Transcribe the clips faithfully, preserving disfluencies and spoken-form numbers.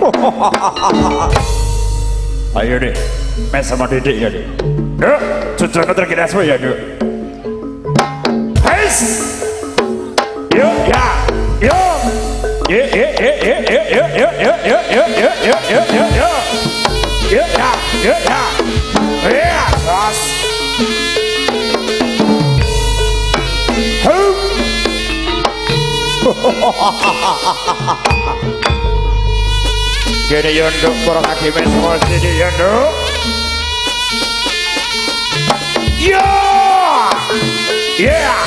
Ayo deh, mes sama dedek ya deh. Dek, cucuknya terkira semua ya dek. Heis, yuk ya, yuk, yuk yuk yuk yuk yuk yuk yuk yuk yuk yuk yuk yuk yuk yuk yuk, yuk ya, yuk ya, ya, terus. Hum. Gini yunduk kurang hakim semua sini yunduk. Yeah, yeah,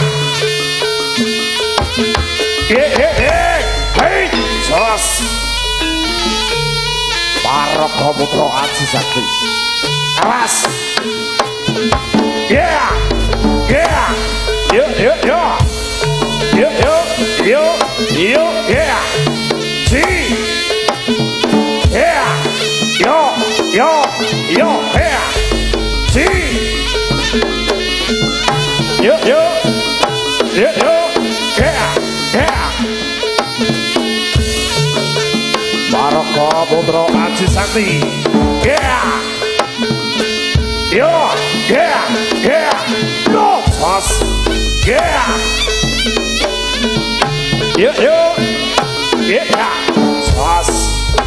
yeah, yeah, yeah. Hey, sos. Barok komutro aji sakti. Awas. Yeah, yeah, yuk, yuk, yuk, yuk, yuk, yuk, yuk, yeah. Si. Yeah, yo, yo, yo, yeah, si, yo, yo, yo, yo, yeah, yeah. Baroko Putra Aji Sakti, yeah, yo, yeah, yeah, no, sos, yeah, yo, yo, yeah, sos.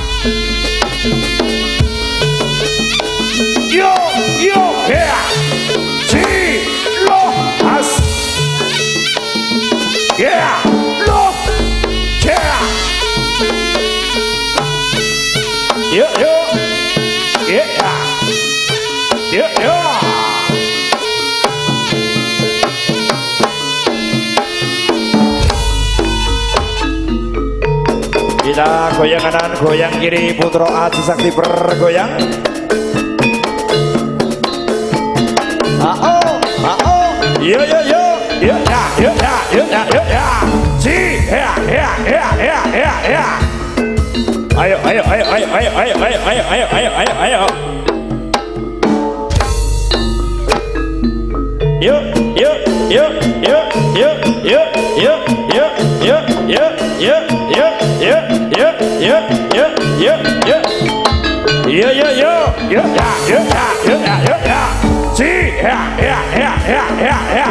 Yo, yo, yeah, si, lo, as, yeah, lo, yeah, yo, yo, yeah, yo, yo. Kita goyang kanan, goyang kiri, Putra Aji Sakti bergoyang. Ah-oh, ah-oh, yo yo yo, yo ya, yo ya, yo ya, yo ya, si, ya, ya, ya, ya, ya, ya. Ayo, ayo, ayo, ayo, ayo, ayo, ayo, ayo, ayo, ayo, ayo, ayo. Yo, yo, yo, yo, yo, yo, yo, yo, yo, yo, yo, yo, yo, yo, yo, yo, yo, yo. Yo yo yo, yo ya, yo ya, yo ya, yo ya. Si, ya, ya, ya, ya, ya, ya.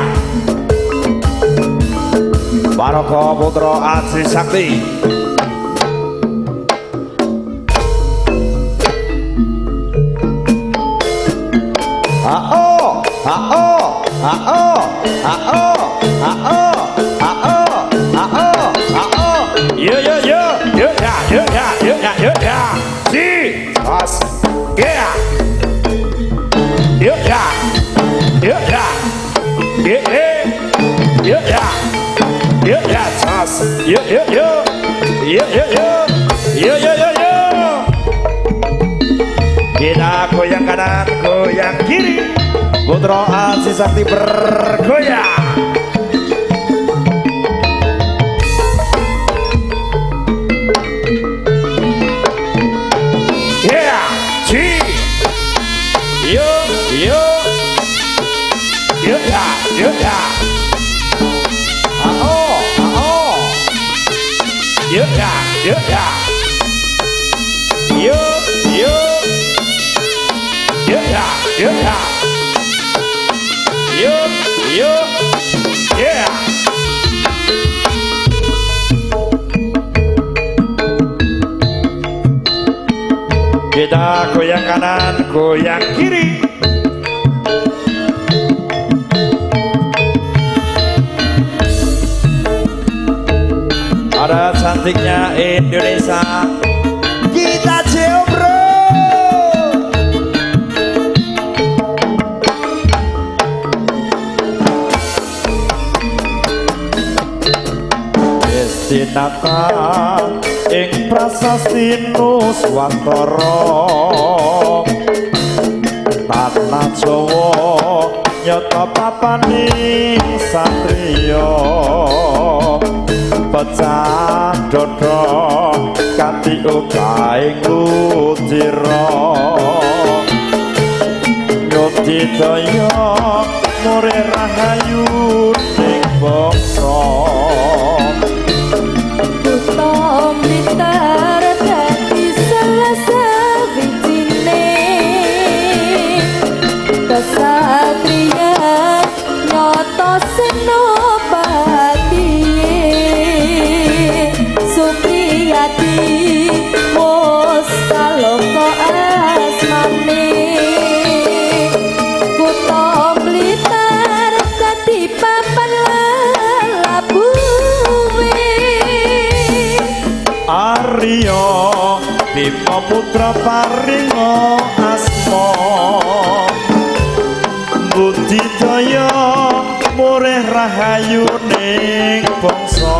Baroko Putra Aji Sakti. Ah-oh, ah-oh, ah-oh, ah-oh, ah-oh, ah-oh, ah-oh, ah-oh. Yo yo yo, yo ya, yo ya, yo ya, yo ya. Si, as, yeah. Yo ya, yo ya, yeah, yeah, yo ya, yo ya, as, yo yo yo, yo yo yo, yo yo yo yo. Kita goyang kanan, goyang kiri, Putra Aji Sakti bergoyang. Yeah, si, yo, yo, yo ya, yo ya, ah oh, ah oh, yo ya, yo ya, yo, yo, yo ya, yo ya, yo, yo, yeah. Kita goyang kanan, goyang kiri. Ada cantiknya Indonesia. Kita Jebro. Destinakan ing prasasti Nuswantara, tanah Jawa nyata papaning satriya, pecah dada kanthi ukaing lucira, nyuti daya mure rahayu ning bangsa. Tom Blitar dadi Bima putra paringo asma Budidaya murih rahayu ning bangsa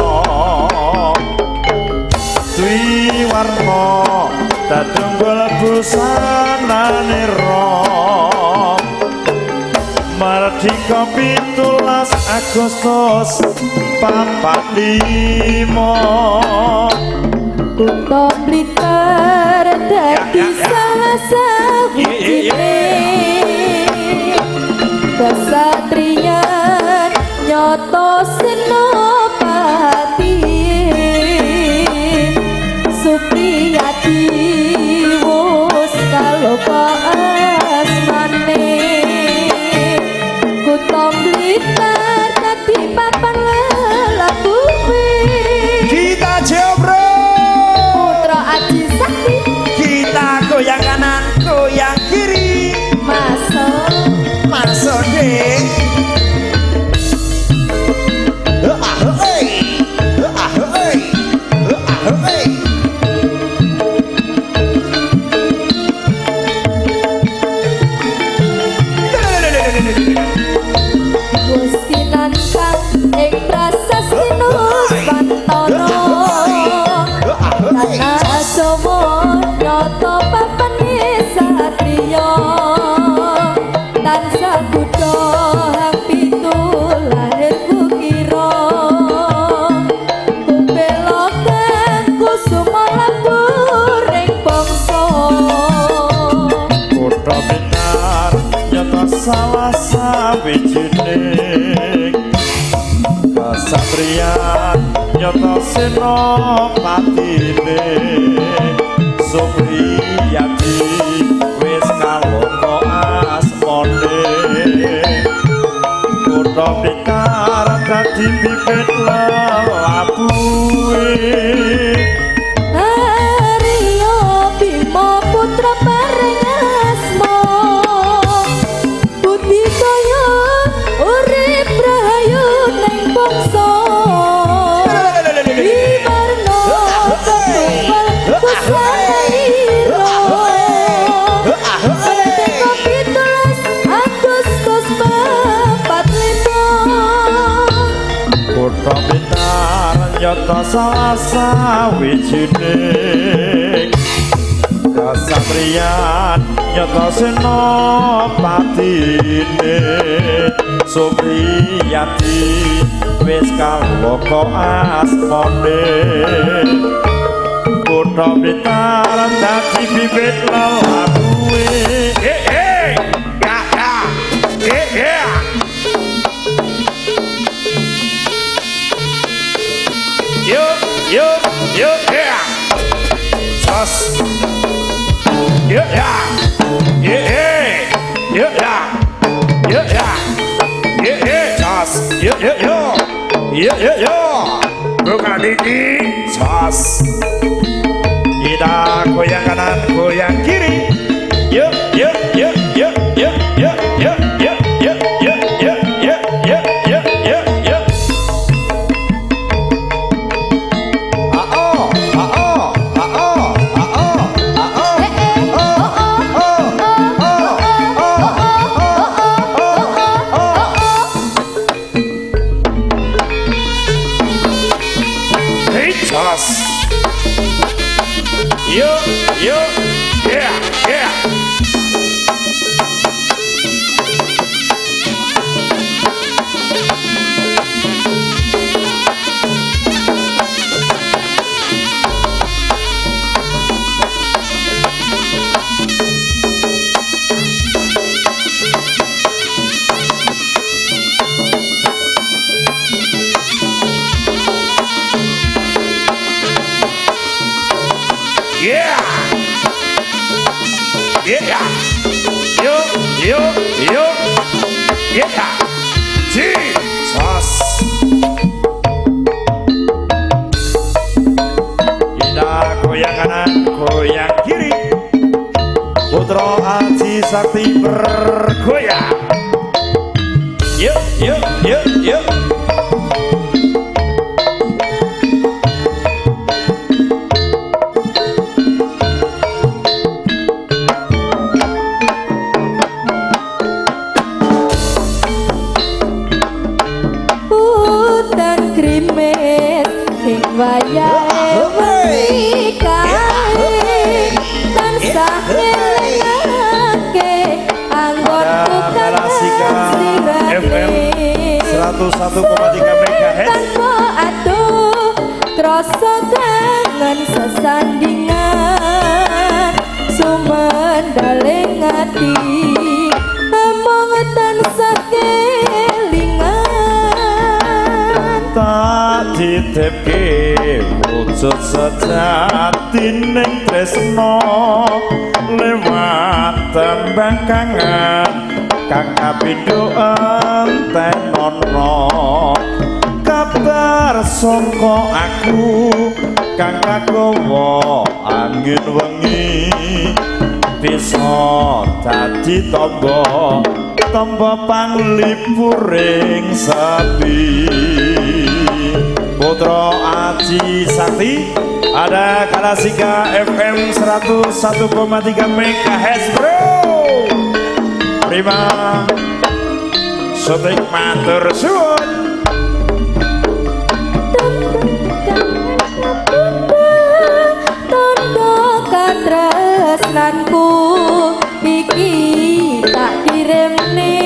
Dwi warna tatunggul busanane rom Mardika pitulas Agustus papat limo Kutha Blitar dadi salah sawijine kesatriyan nyata senopati Supriyadi wus kaloka asmane Kutha Blitar dadi papan lelabuhe kita jebro putra Aji Sakti kita goyang kanan goyang kiri masuk masuk deh ah hei ah hei ah hei Gustinan kang ing prasasti Nuswantana Tanah Asomo nyoto papane satriya tansah budha hang pitu lahir kukira kumbela kang kusuma lambur ing bangsa Kutha Blitar nyata salah sawijining kasatriyan nyata senopatine Supriyadi wis kaloka asmane Kutha Blitar dadi bibit lelabuhe Arya Bima putra paring asma Budidaya urip rahayu ning bangsa Wiwarna tetunggal kusaira Merdeka pitulas Agustus papat lima Kutha Blitar nyata salah sawijining kasatriyan nyata senopatine Supriyadi wis kaloka asmane Kutha Blitar dadi bibit lelabuhe eh eh ya ya eh eh Yo, yo, yo, yeah. Sus. Yo, yeah. Yeah, yeah. Yo, yeah. Yo, yeah. Yeah, yeah. Sus. Yo, yo, yo. Yo, yo, yo. Bukan ini. Sus. Kita goyang kanan, goyang kiri. Yo, yo, yo, yo, yo, yo, yo, yo, yo, yo, yo, yo, yo, yo, yo, yo. Yo, yo, yeah, yeah. Yeah. Yeah. Yo, yo, yo. Yeah. Jesus. Kita goyang kanan, goyang kiri. Putra Aji Sakti bergoyang. Yo, yo, yo, yo. krimis ing wayahe wengi kae tansah ngelingake anggonku kangen F M seratus satu koma tiga megahertz tanpa aduh krasa kangen sesandingan sumendaling ati among tansah kelingan tak ditipke wujud sejatining tresno lewat tembang kangen kang kapindho entenono kabar saka aku kang kagawa angin wengi bisa dadi tamba tamba panglipuring sepi Putra Aji Sakti ada Kalasika F M seratus satu koma tiga megahertz bro prima syuting matur suwun tondo katresnanku iki tak kirimne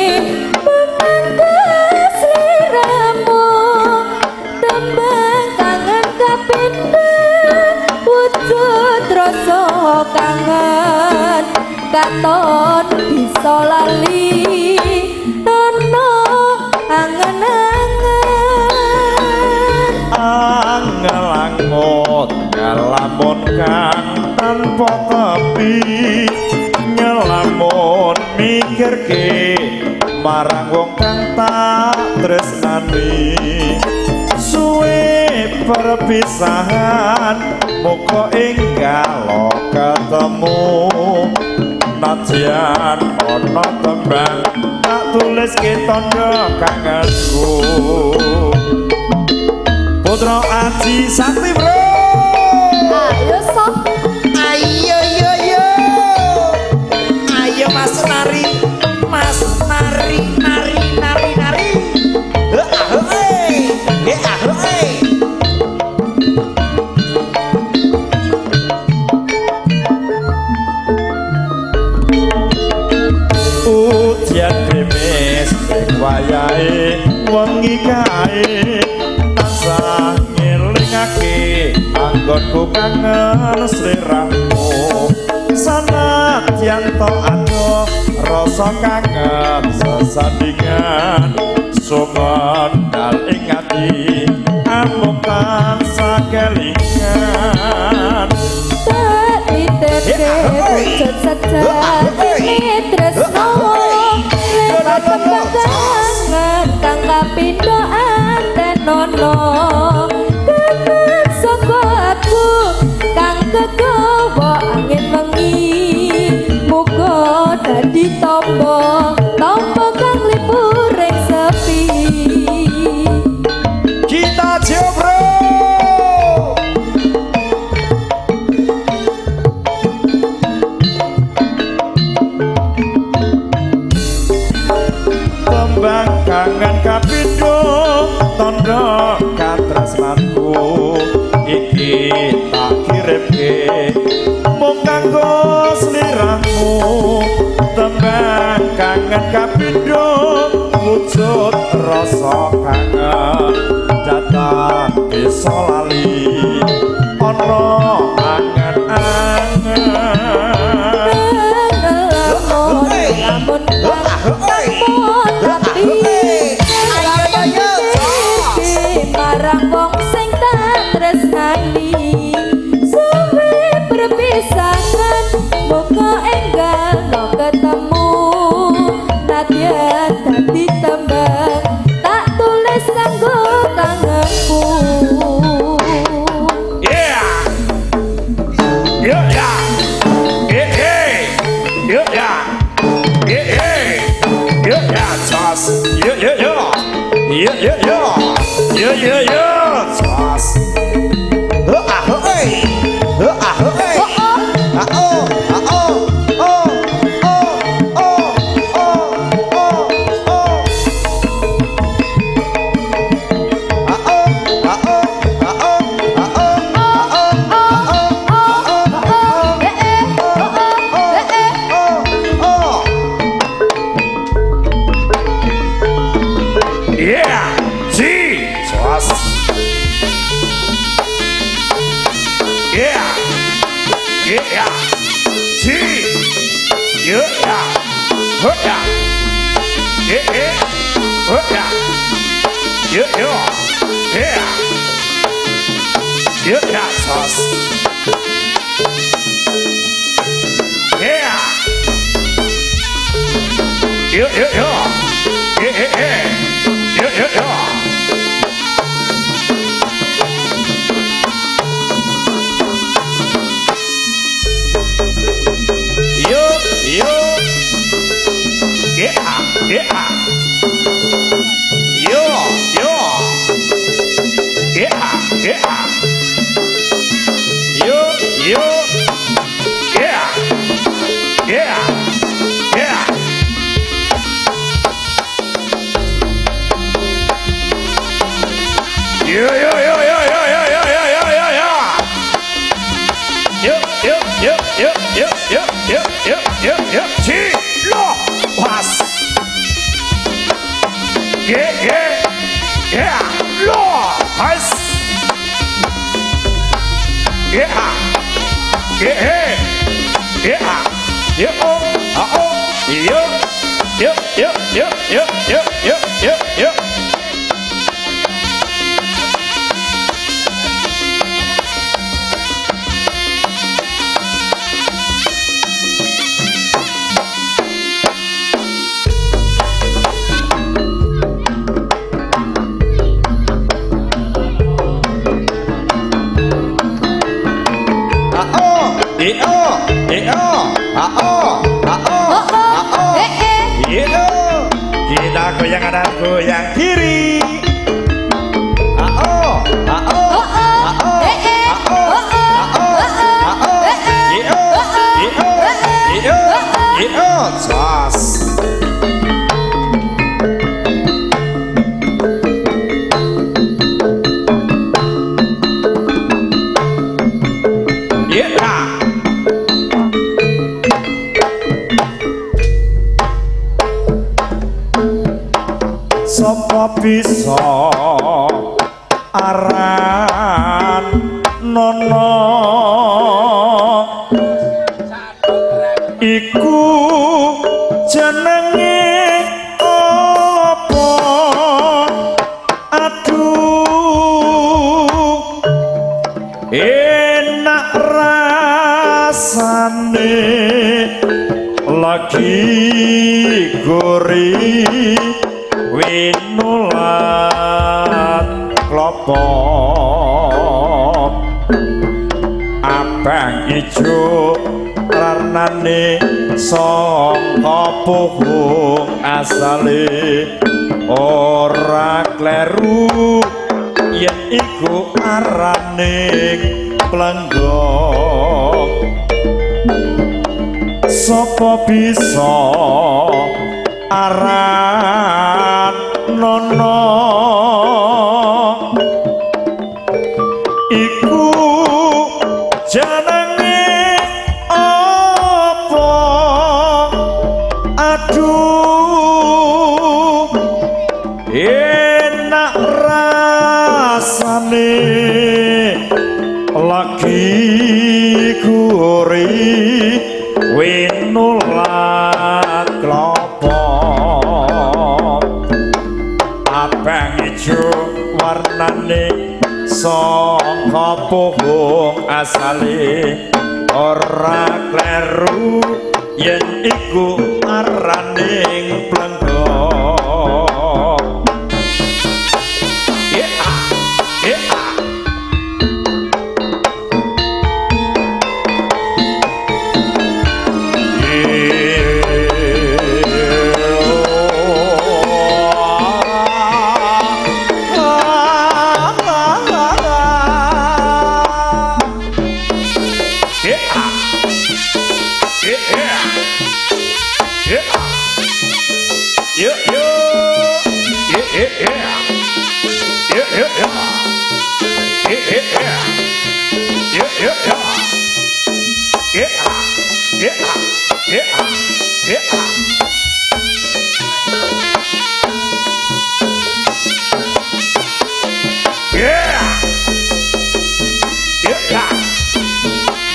pemangkas liramu tembang kangen kapindho wujud rasa kangen katon bisa lali nono angen-angen angelangot ngalamun kang tanpa tepi nyelamun mikirke marang wong kang tak tresnani suwe perpisahan muga enggal ketemu najan ana tembang tak tulis tondo kangenku Putra Aji Sakti bro ayo sok Ayo yo yo, ayo mas nari, mas nari nari nari nari. Ahoy, eh ahoy. Ujian krimis ing wayahe wengi kae tansah ngelingake anggonku kangen sliramu sanadyan to adoh rasa kangen sesandingan sumendal ing ati amung tansah kelingan tak ditepke wujud sejati tresno lewat tembang kangen kang kapindho antenono kangen saka aku kang kegawa angin wengi muga dadi tamba tamba kang lipuring sepi kita jebro tembang kangen kapindho tondo katresnanku iki tak kirimke mung kanggo sliramu tembang kangen kapindho wujud rasa kangen datang bisa lali ana angen-angen lamun lamun marang wong sing tak tresnani suwe perpisahan muga enggal no ketemu nadyan dadi tembang tak tulis kanggo kangenku yeah yeah yeah yeah yeah yeah yeah yeah yeah just yeah yeah yeah yeah yeah yeah yeah yeah yeah just ahoy ahoy ah oh ah oh oh oh oh oh oh oh yeah. G. Yeah, yeah. Huh, yeah. Yeah, yeah. Huh, yeah. Yeah, yeah. Yeah. Yeah, yeah. Sauce. Yeah. Yeah, yeah, yeah. Yeah, yeah, yeah. Yeah, yeah, yeah. Yo, yo. Yeah, yeah. Yo, yo. Yeah, yeah. Yo, yo. Yeah. Yeah. Yeah. Yo, yo, yo, yo, yo, yo, yo, yo, yo, yo, yo. Yo, yo, yo, yo, yo, yo, yo, yo, yo, yo. Chi, lo, was. Yeah, yeah, yeah, lo, was. Yeah, yeah, yeah, yeah, oh, ah, oh, yo, yo, yo, yo, yo, yo, yo, yo, yo. Eh oh, eh oh, ah oh, ah oh, ah oh, eh eh, yeah. Kita goyang kanan, goyang kiri. Ah oh, ah oh, ah oh, eh eh, ah oh, ah oh, ah oh, yeah, yeah, yeah, yeah, sauce. Yeah. Sapa bisa aran nono iku jenenge apa aduh enak rasane lagi gurih winulat klopo abang ijo warnane saka pohon asale ora kleru yen iku arane plenggong sapa bisa aran nono iku jenenge apa aduh enak rasane lagi gurih winulat klopo abang ijo warnane saka pohon asale ora kleru yen iku araning plenggong yeah yeah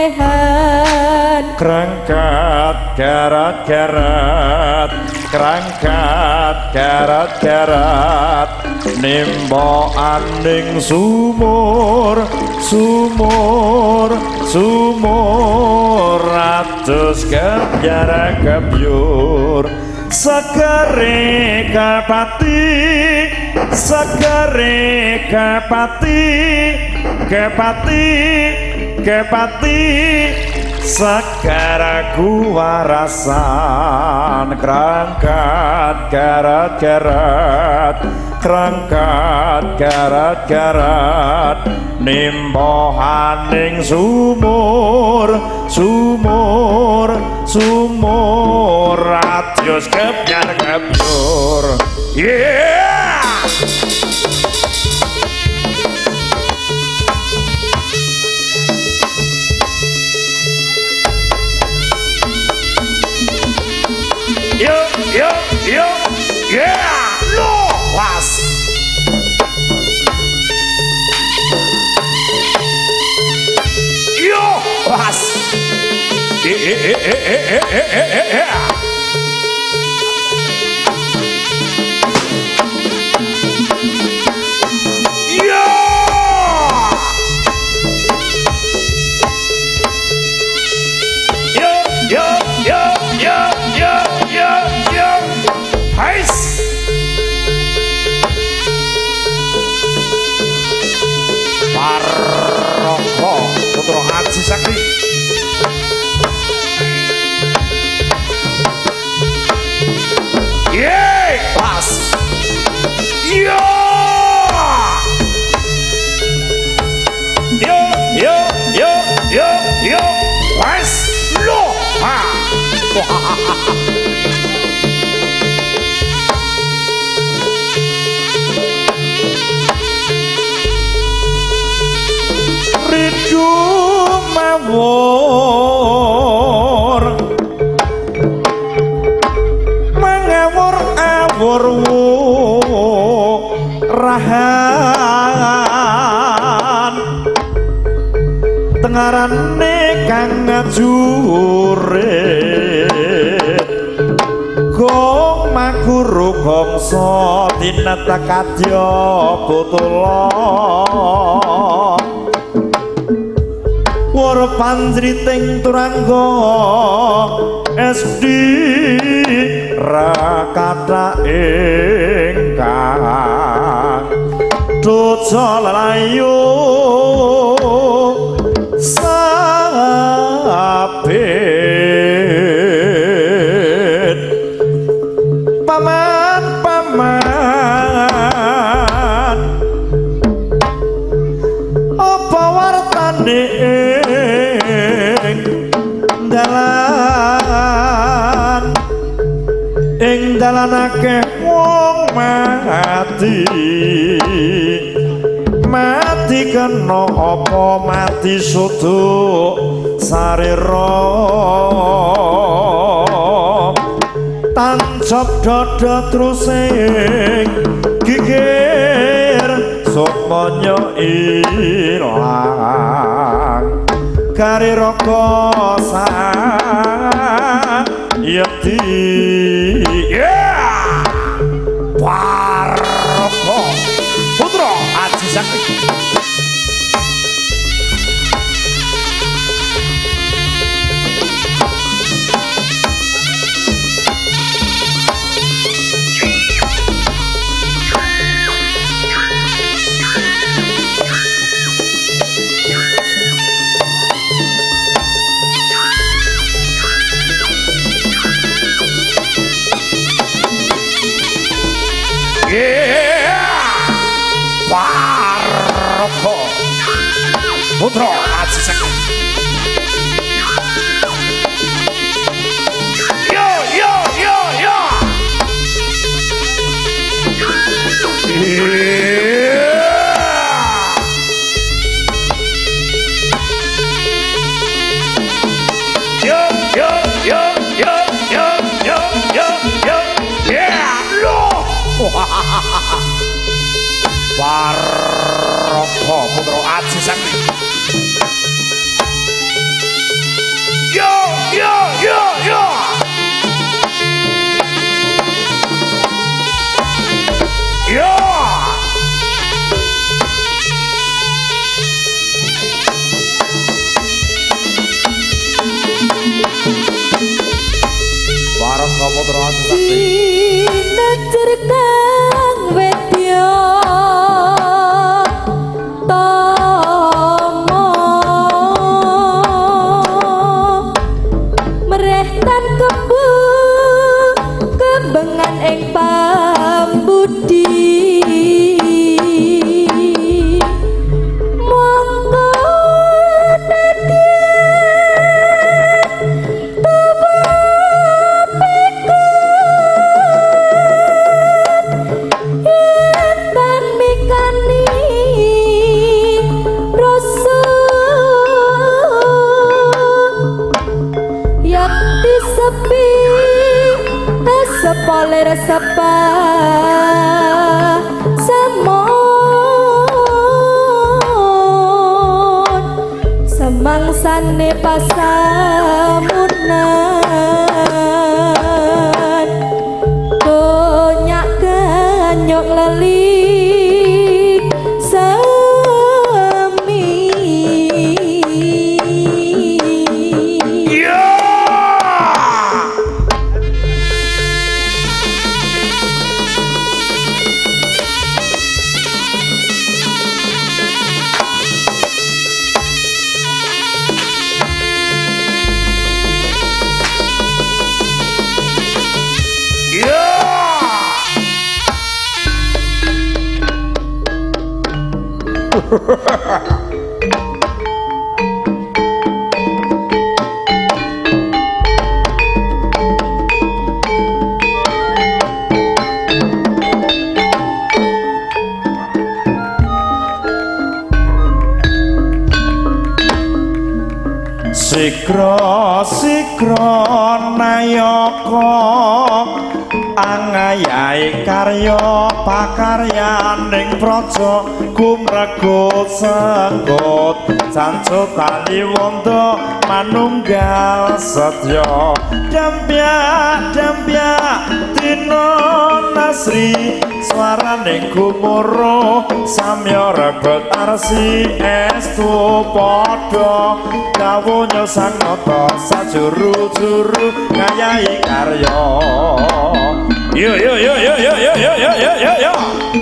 olehan Kerangkat garat-garat Kerangkat garat-garat Nimbo aning sumur Sumur Sumur Ratus kebyara kebyur Segere kepati Segere kepati Kepati Kepati Segara kuwarasan Kerangkat garat-garat Kerangkat garat-garat Nimbohaning sumur Sumur Sumur Radius kebyar kebyur Yeah! Yo, yo, yo, yeah, no, was. Yo, was. Eh, eh, eh, eh, eh, eh, eh, eh, eh. Yo. Yo, yo, yo, yo, yo. Yo, yo, Hais. Paroko Putra Haji Sakti. Yeay, pas. Yo. Yo, yo, yo, yo, yo, Hais. Lo. Ha. Rindu mawur mengawur-awur rahan tengarane kang ngajure gong makuru gongso tinata kadya putula war panjriting turangga S D rakata ingkang dosa layu sabit paman-paman apa wartane dalan ing dalan akeh wong mati mati kena apa mati suduk sarira tancap dada terus ing gigir sukmanya ilang kari roko sayati yeah Paroko Putra Haji Sakti. Paroko Putra Haji Sakti. Yo yo yo yo. Yo yo yo yo yo yo yo yo yeah lo. Paroko Putra Haji Sakti. putra Adi Sakti. Sinejer kang wedya tomo merehtan kembu kembengan ing pambudi Poler sapa semon semangsane pasamunan konyak ganyok lelik semi Sikra sikra nayaka angayai karya pakaryaning praja gumregut senggot sancut tali wanda manunggal setya dampyak dampyak dina nasri swaraning gumoro samya rebet arsi estu padha kawunya sang nata sajuru-juru ngayahi karya yo yo yo yo yo yo yo yo yo yo yo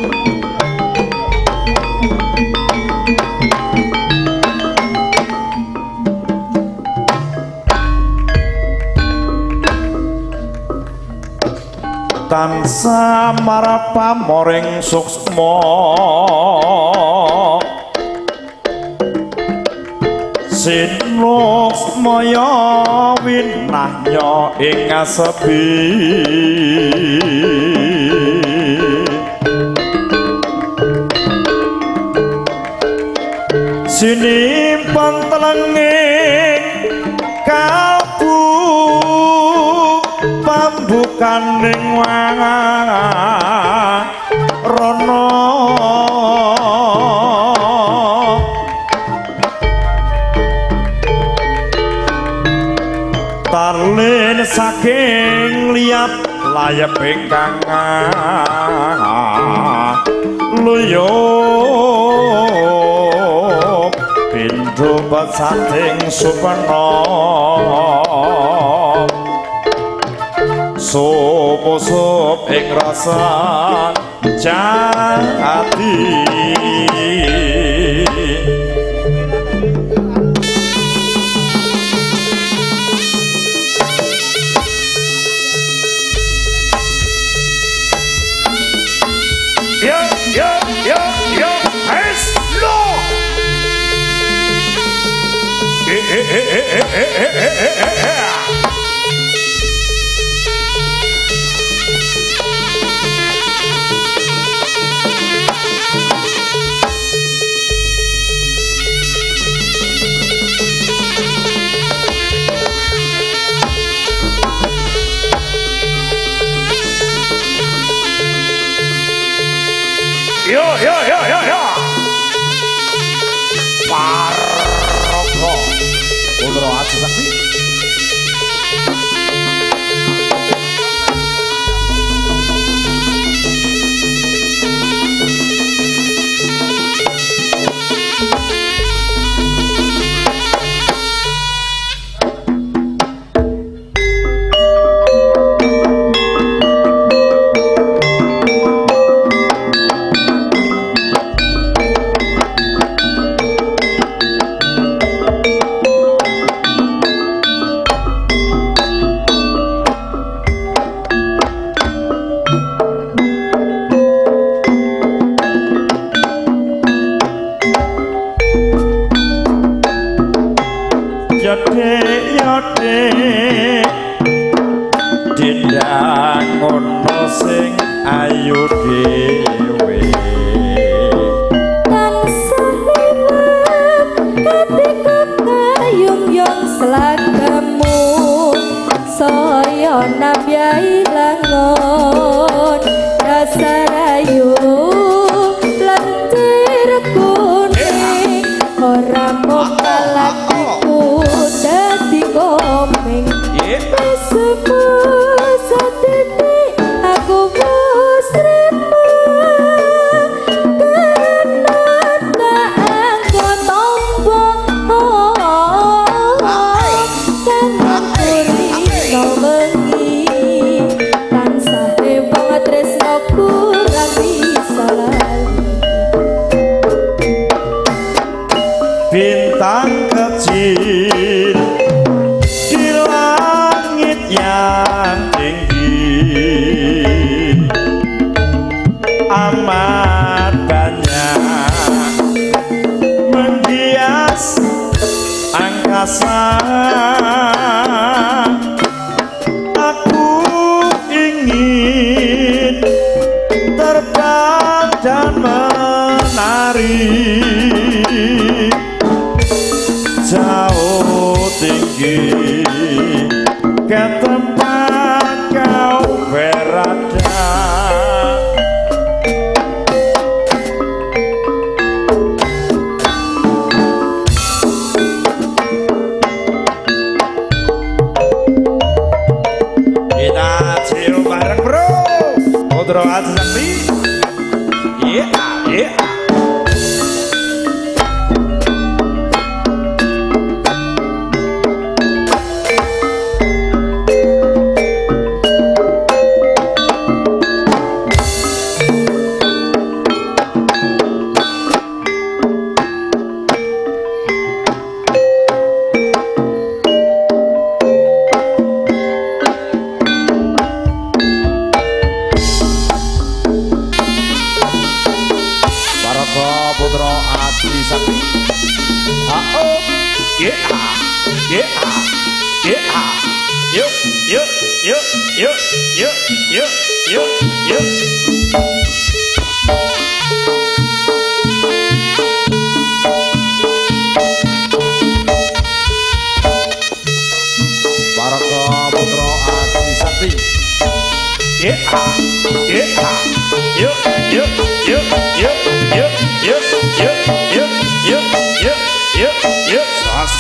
tansah marapa moring suksma sinluk maya winahnya ing asepi sinimpen telenging kalbu pambukaning rono tarlin saking liap layep ingkang luyup pindho basating supana sup-sup ing rasa jati yo yo yo yo es lo eh eh eh eh eh eh eh eh yo yo yo yo yo Paroko Putra Adi Sakti dek dindak ngono sing ayu dhewe tansah liwat ketika kayung-yung selagamu saya nabiai langon dasar ayu lentir kuning ora mau kalatiku dadi komeng semua satitik aku wis terima karena tak anggo tombo kan kurino bengi tansah ewang tresnoku ra bisa lali bintang kecil di langit yang tinggi amat banyak menghias angkasa aku ingin terbang dan menari jauh tinggi ke tempat kau berada kita cium bareng bro Putra Adi Sakti yeah yeah Putra Adi Sakti oh yeah yeah yeah yuk yuk yuk yuk yuk yuk yuk yuk Paraga Putra Adi Sakti yeah yeah yuk yuk yuk yuk yuk yuk yuk yuk yuk yuk yuk yuk sos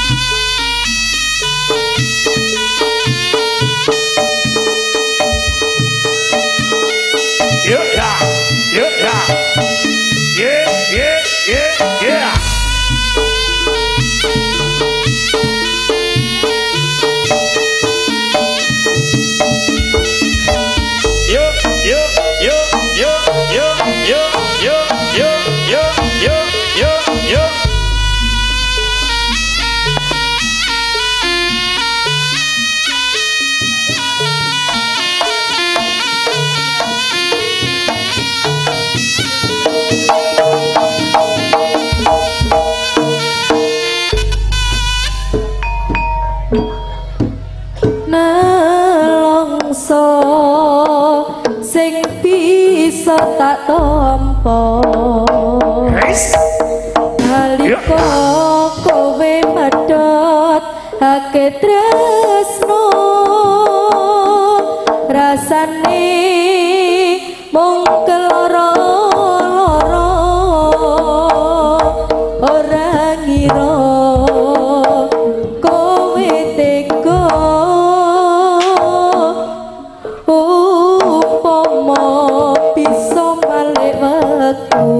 yuk ya yuk ya yeah yeah yeah yeah yuk yuk yuk yuk yuk yuk yuk yuk yuk yuk yuk yuk nelongso sing bisa tak tampa nalika kowe medhot hake tresno rasane mung keloro-loro ora ngira kowe tega upama bisa balik wektu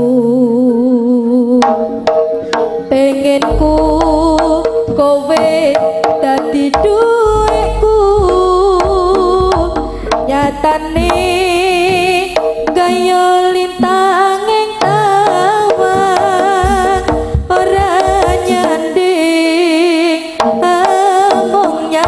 pengenku kowe dadi duweku nyatane gaya lintang ing tawa ora nyanding amung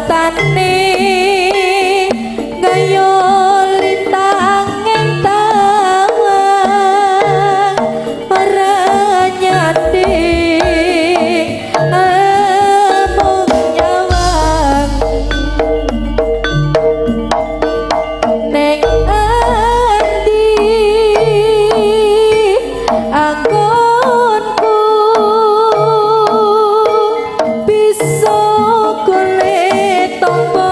tane gayo lintang ing tawang ora nyati amung nyawang neng andi anggonku bisa golek tombo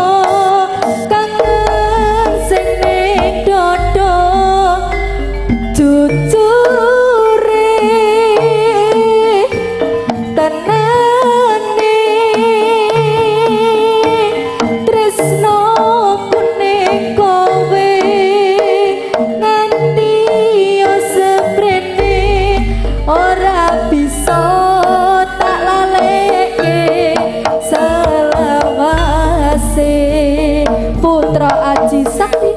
kangen sing ning dodo jujure tenane tresno kuning kowe nganti yo seprene ora bisa tak laleke selawase putra Aji Sakti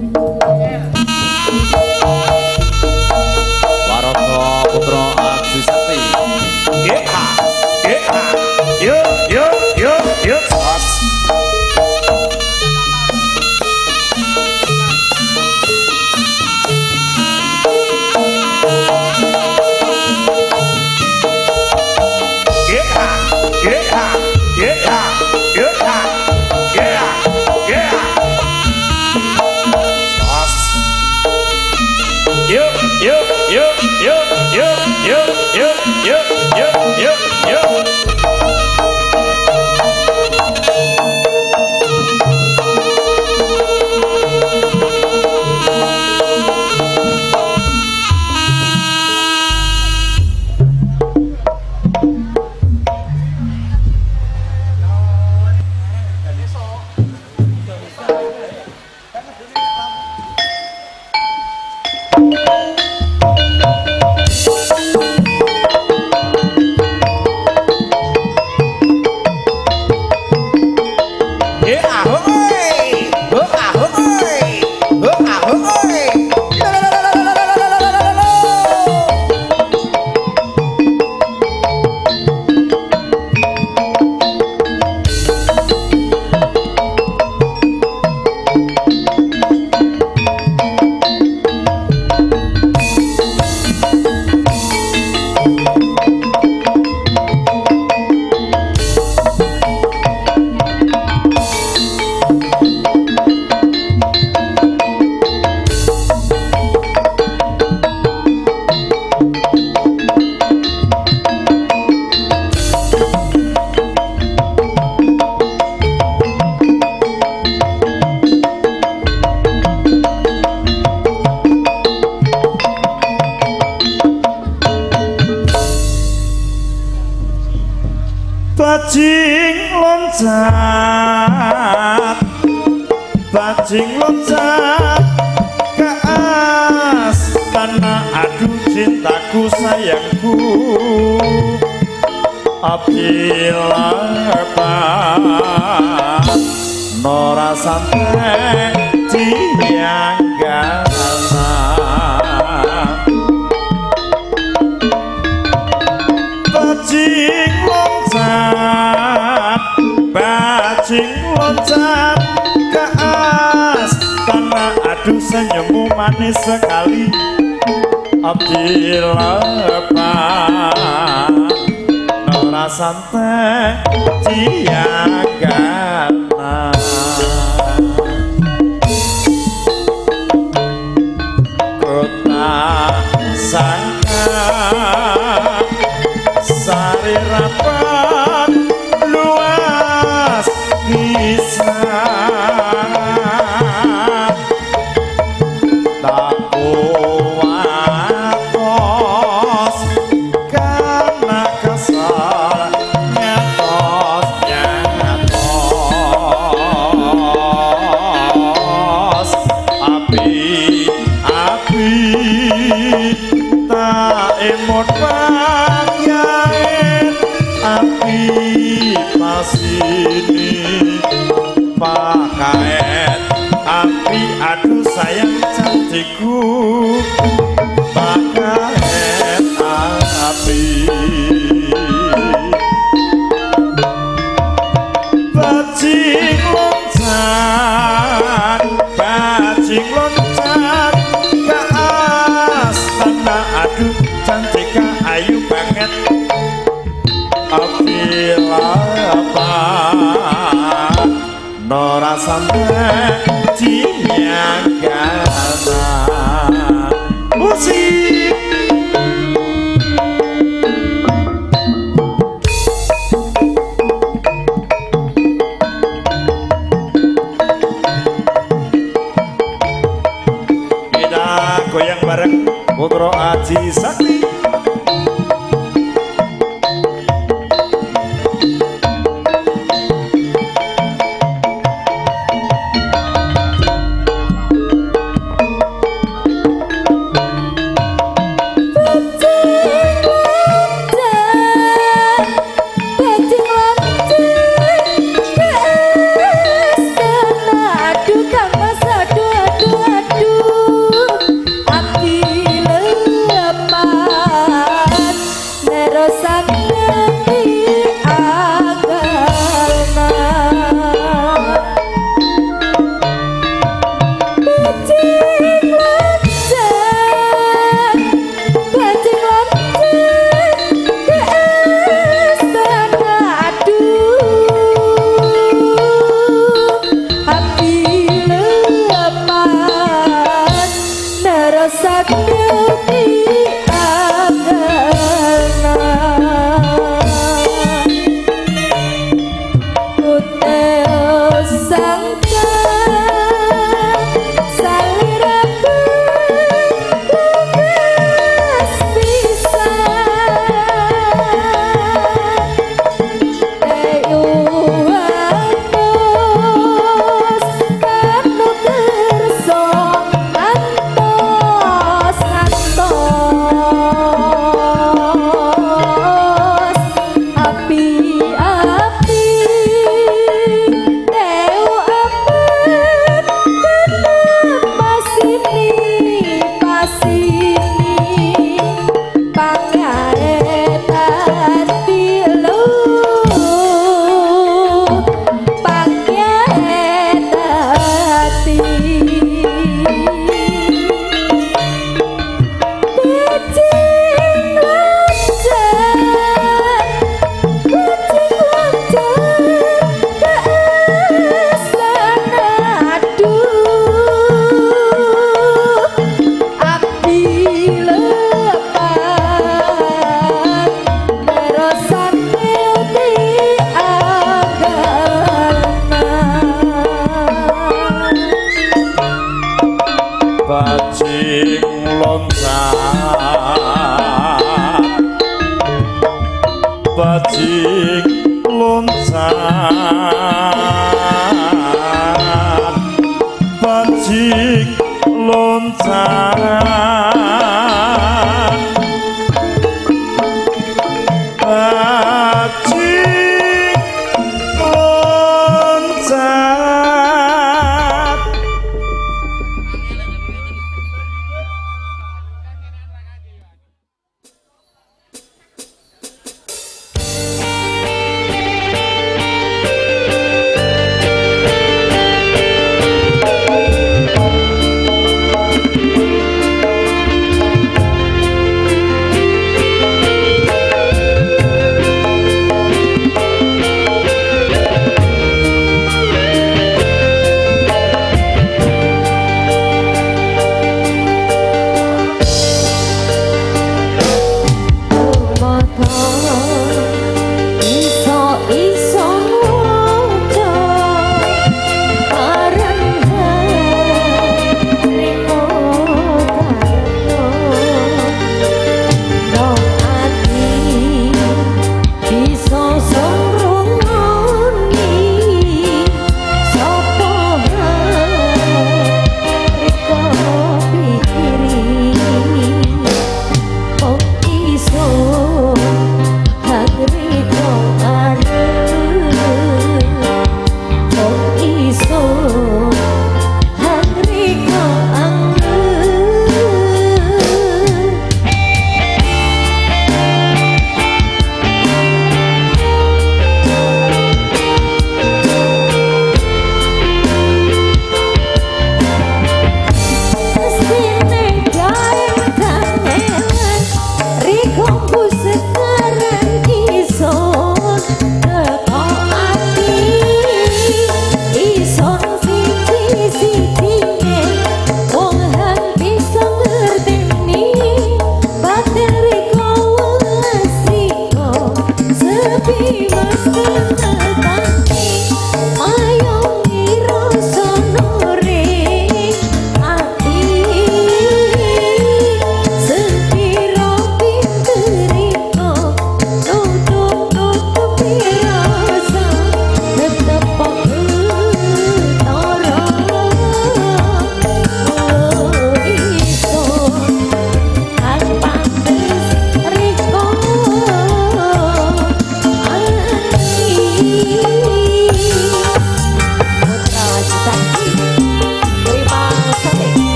Waraka putra Aji Sakti. Yeah, yeah, yo, yo, yo, yo. Bajing loncat, bajing loncat ke astana, aduh cintaku sayangku, apabila lepas nora sampai dianggana. Bajing loncat, bajing loncat ke astana, aduh senyummu manis sekali, apabila lepas nora sampai dianggana. Kota sangka sari rapat luas bisa tak kuat tos karena kesal nyatos nyatos api api tak emot api pasini pakaian api, aduh sayang cantikku, pakaian api. Bajing Bajing loncat, bajing loncat ke astana, aduh cantik ayu banget. Apila apa Nora sampai Cinyangkana musik. Kita goyang bareng Putra Aji Sakti. Aduh, aduh, aduh, aduh, aduh, aduh, aduh, aduh, aduh,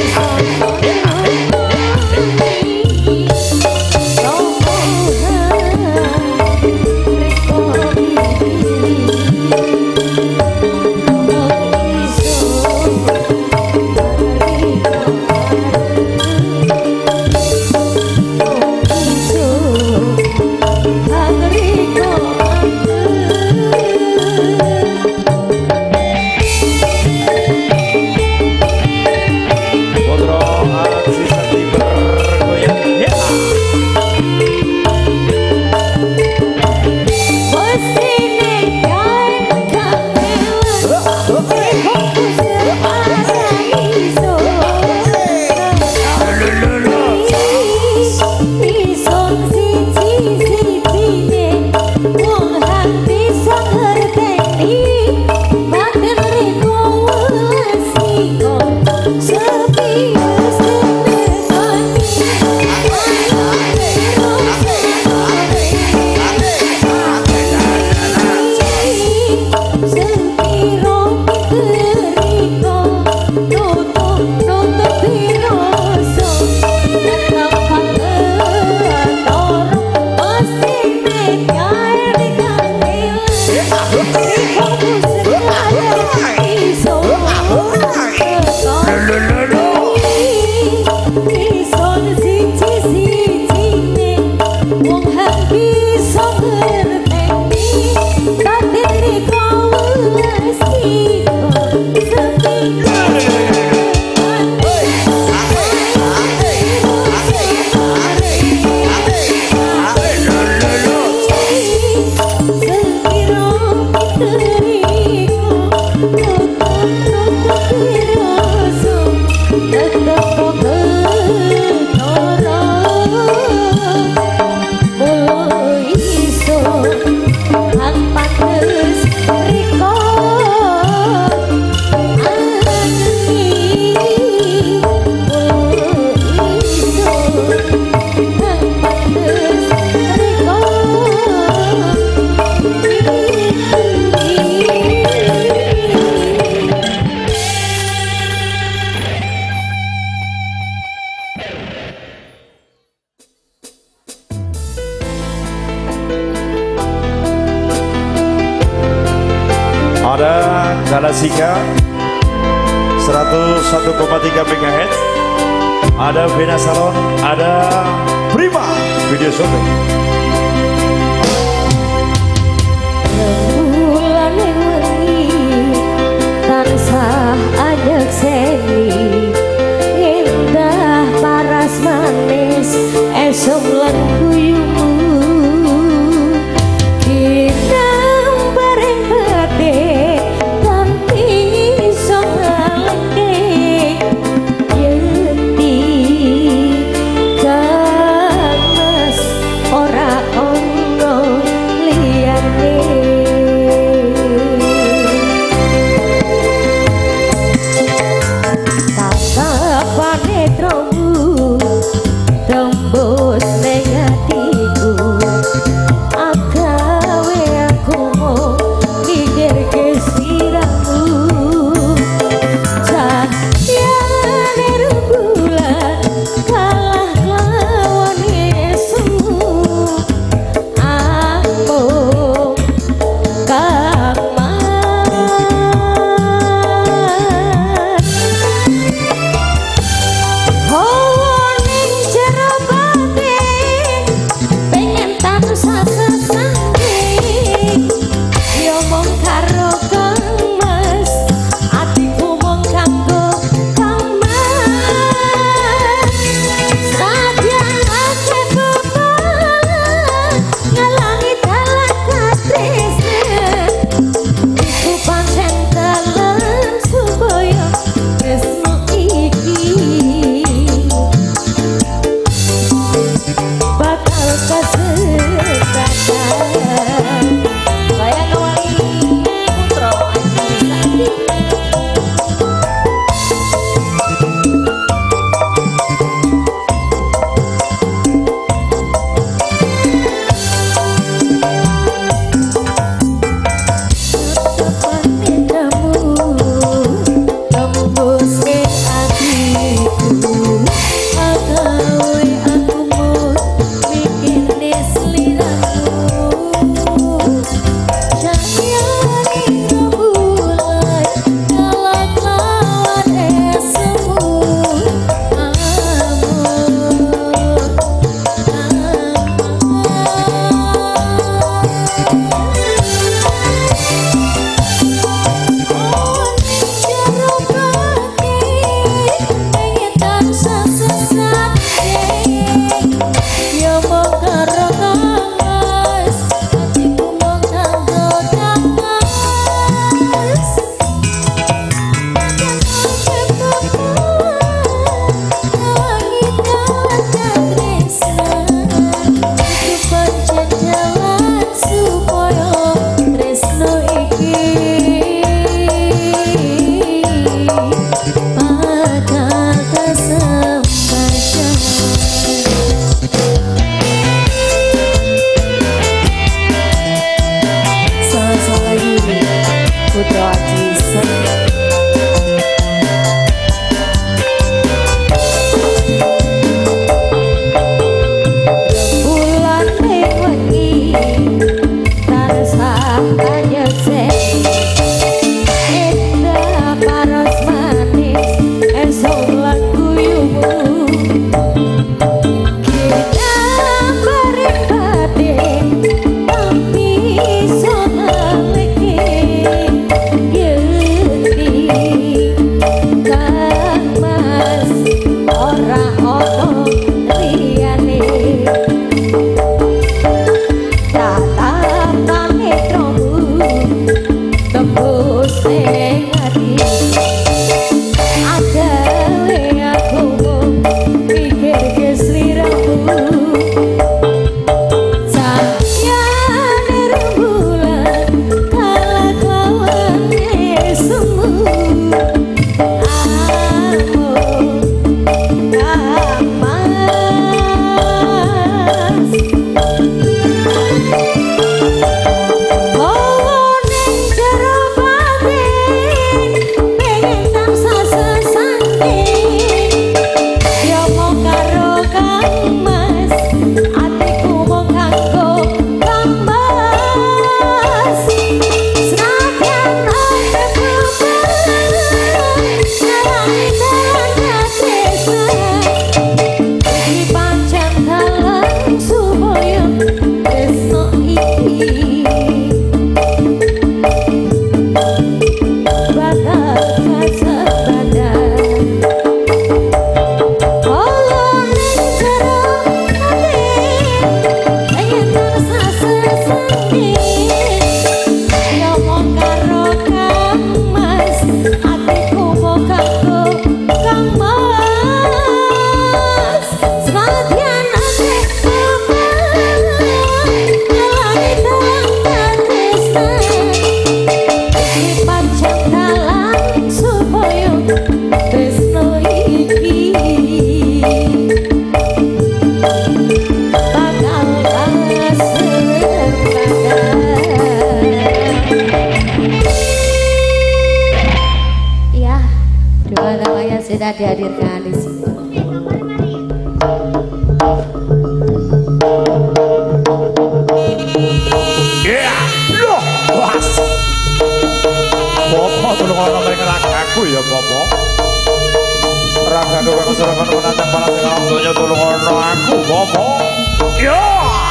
Ada Galasika seratus satu koma tiga megahertz, ada Vena Salon, ada Prima Video Shooting. Rembulan wengi tansah ajak seni, indah paras manis esok lan guyumu. Bye. dihadirkan di sini. Yeah, loh, was. Bopo tolong orang mereka aku ya Bopo. Raga doa keserangan menantang balas dengan langsungnya tolong orang aku Bopo. Ya.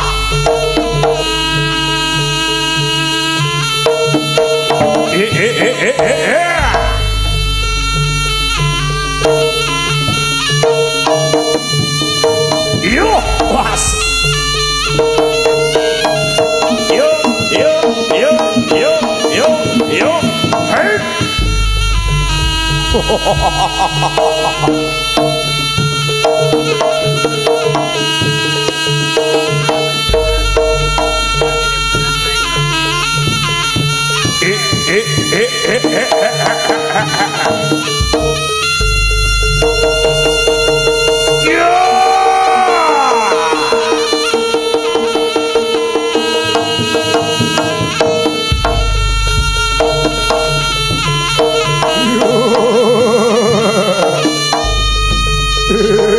Eh eh eh eh eh eh. Yo, was. Yo, yo, yo, yo, yo, yo, hey. Eh, eh, eh, eh, eh, Yeah!